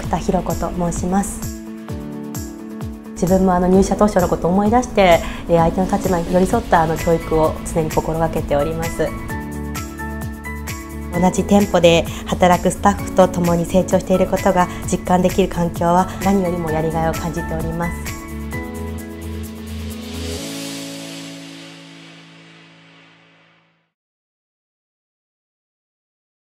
田博子と申します。自分も入社当初のことを思い出して相手の立場に寄り添った教育を常に心がけております。同じ店舗で働くスタッフと共に成長していることが実感できる環境は何よりもやりがいを感じております。